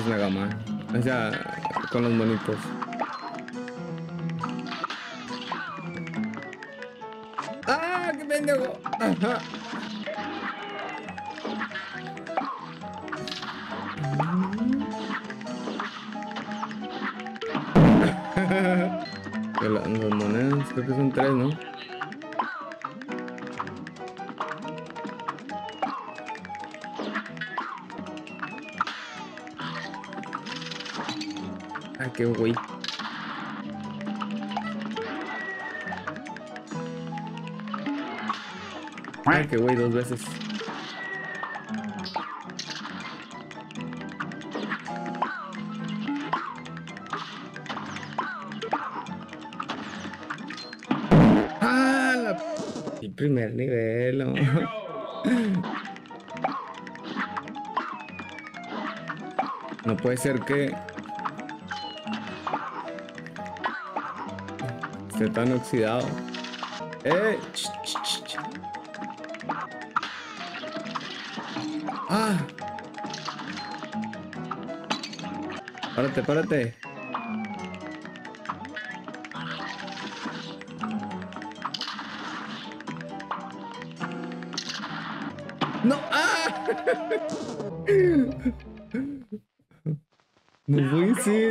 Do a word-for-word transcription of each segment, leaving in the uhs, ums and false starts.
es Mega Man. O sea, con los monitos. ¡Ah, qué pendejo! Ajá. Las monedas, creo que son tres, ¿no? Ah, qué güey. Ah, qué güey, dos veces. Ah, la... El primer nivel, ¿no? No puede ser que esté tan oxidado. ¡Eh! Ch, ch, ch, ch. ¡Ah! Párate, párate. ¡No! ¡Ah! No puede ser.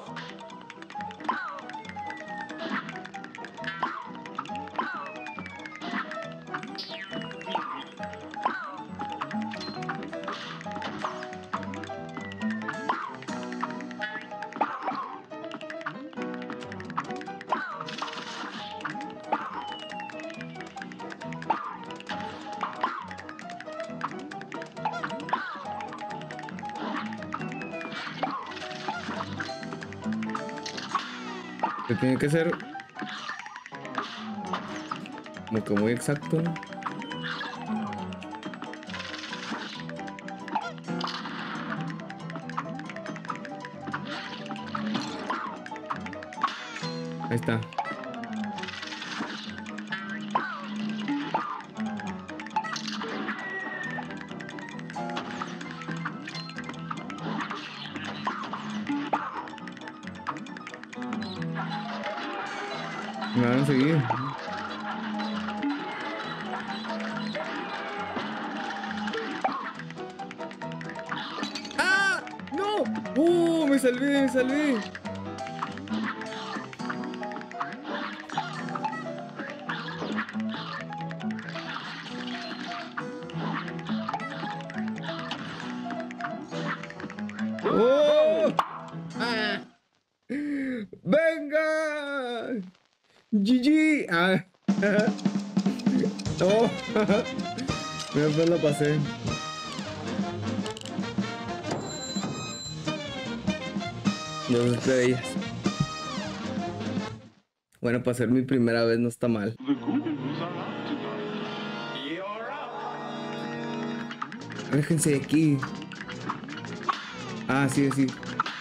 Que tiene que ser como que muy exacto. Ahí está. Me van a seguir. ¡Ah! ¡No! ¡Uh! Me salvé, me salvé. ¡Oh! ¡Ah! ¡Venga! G G. Ah. Oh. Mira, pues la pasé. Dos estrellas. Bueno, para ser mi primera vez no está mal. Déjense de aquí. Ah, sí, sí.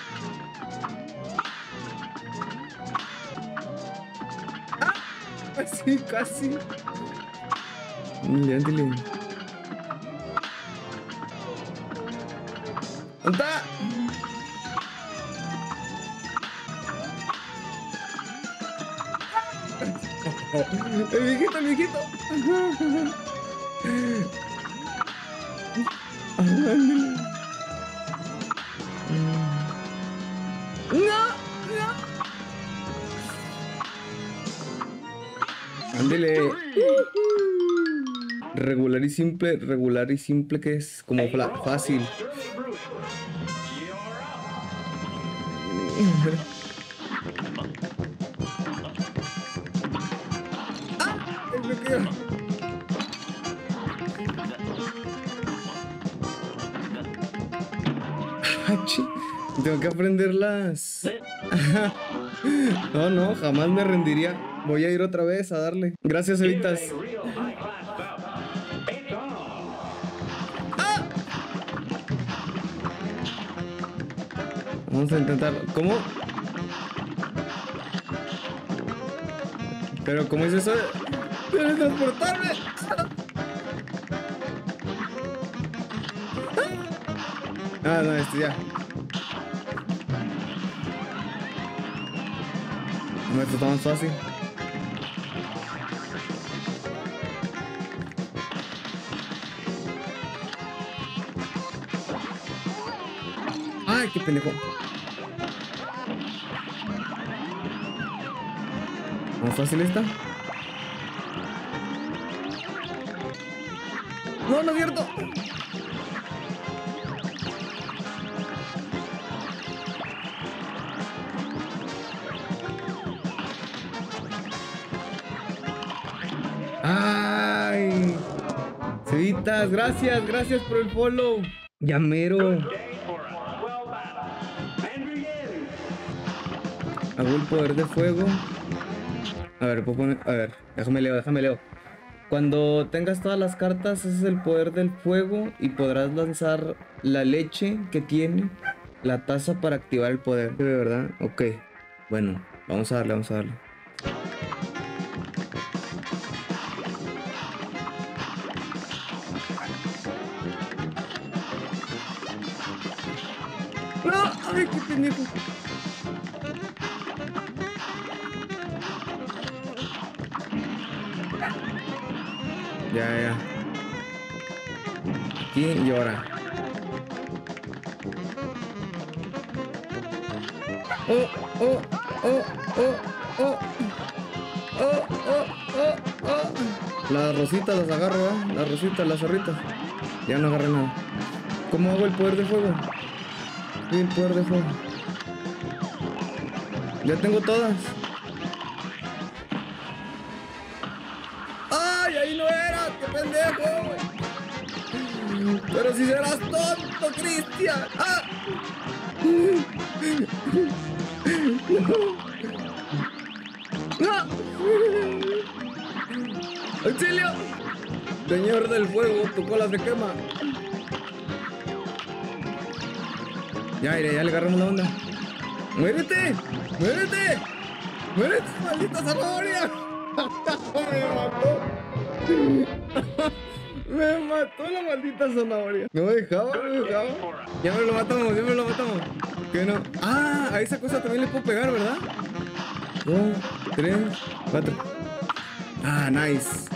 Sí, casi. Dile, dile. ¡Anda! El viejito, el viejito. No, no. Ándele. Regular y simple, regular y simple que es como fácil. ¡Ah! El bloqueo. Tengo que aprenderlas. No, no, jamás me rendiría. Voy a ir otra vez a darle. Gracias, Evitas. ¡Ah! Vamos a intentarlo. ¿Cómo? Pero, ¿cómo es eso de teletransportarme? Ah, no, este ya. No, esto está más fácil. Ay, qué pendejo. ¿Más fácil esta? No, no es cierto. Ay, Cevitas, gracias, gracias por el follow. Llamero. Hago el poder de fuego. A ver, puedo poner. A ver, déjame leo, déjame leo. Cuando tengas todas las cartas, ese es el poder del fuego y podrás lanzar la leche que tiene la taza para activar el poder. ¿De verdad? Ok. Bueno, vamos a darle, vamos a darle. ¡No! ¡Ay, qué pendejo! Ya, ya. Aquí y ahora. Oh, oh, oh, oh, oh. Oh, oh, oh, oh. Las rositas las agarro, ¿eh? Las rositas, las zorritas. Ya no agarré nada. ¿Cómo hago el poder de fuego? Sí, el poder de fuego. Ya tengo todas. ¡Ay, ahí no era! ¡Qué pendejo! Pero si serás tonto, Cristian. ¡Ah! ¡No! ¡Auxilio! Señor del fuego, tu cola se quema. Ya, mire, ya le agarramos la onda. ¡Muérete! ¡Muérete! ¡Muérete, maldita zanahoria! ¡Me mató! Me mató la maldita zanahoria. No me dejaba, no me dejaba. Ya me lo matamos, ya me lo matamos. ¿Qué no? Ah, a esa cosa también le puedo pegar, ¿verdad? Dos, tres, cuatro. Ah, nice.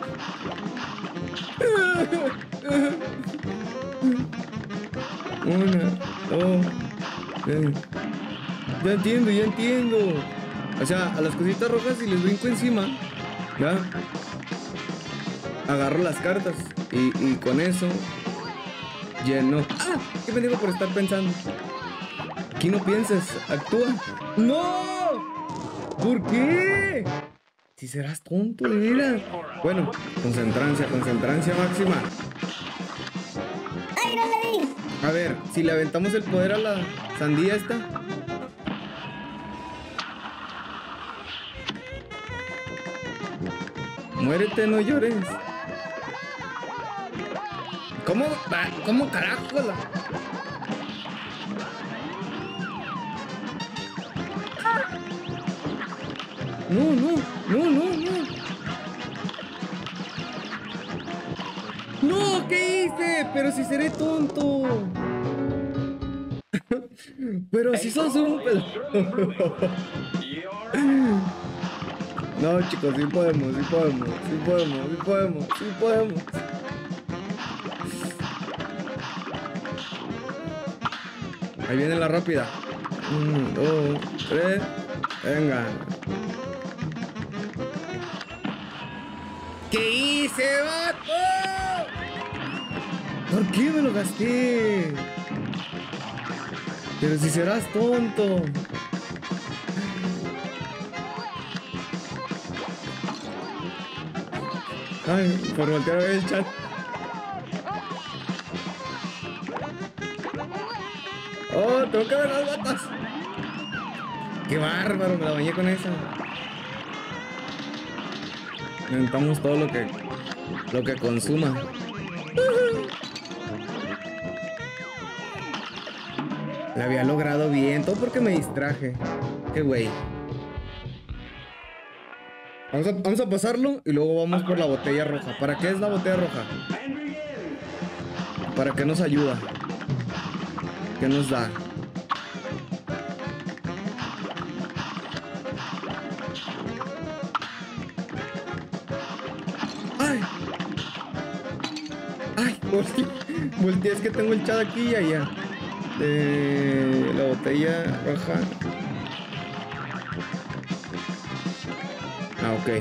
Una, dos, tres. Ya entiendo, ya entiendo. O sea, a las cositas rojas si les brinco encima, ¿ya? Agarro las cartas y, y con eso lleno. ¡Ah! ¿Qué me digo por estar pensando? Aquí no pienses, actúa. ¡No! ¿Por qué? Si serás tonto, de veras. Bueno, concentrancia, concentrancia máxima. ¡Ay, no le di! A ver, si le aventamos el poder a la sandía esta. Muérete, no llores. ¿Cómo? ¿Cómo carajo? La... No, no, no, no, no. No, ¿qué hice? Pero si seré tonto. Pero si sos un pedo. No, chicos, sí podemos, sí podemos, sí podemos, sí podemos, sí podemos. Ahí viene la rápida. Un, dos, tres. Venga. ¿Qué hice, vato? ¿Por qué me lo gasté? Pero si serás tonto. Ay, por voltear a ver el chat. Oh, tengo que ver las batas. Qué bárbaro, me la bañé con esa. Inventamos todo lo que lo que consuma. La había logrado bien, todo porque me distraje. Qué güey. Vamos a, vamos a pasarlo y luego vamos por la botella roja. ¿Para qué es la botella roja? ¿Para qué nos ayuda? ¿Qué nos da? Volteé, volteé, es que tengo el chat aquí y allá. De la botella roja. Ah, ok.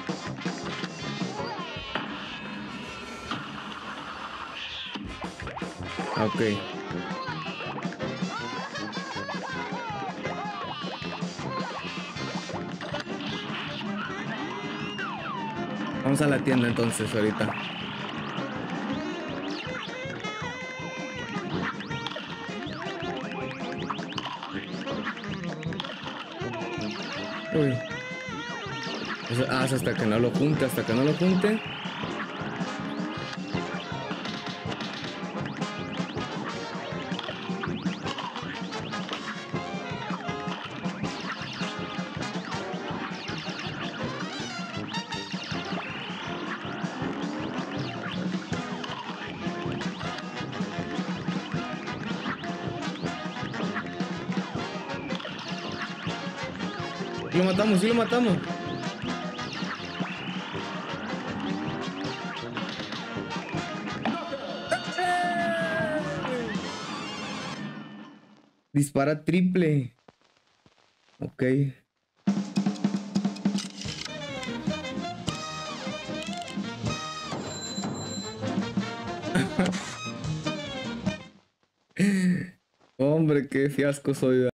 Ah, ok. Vamos a la tienda entonces ahorita. Uy. Eso- ah, es hasta que no lo junte, hasta que no lo junte. Lo matamos, sí lo matamos. Dispara triple. Ok. Hombre, qué fiasco soy.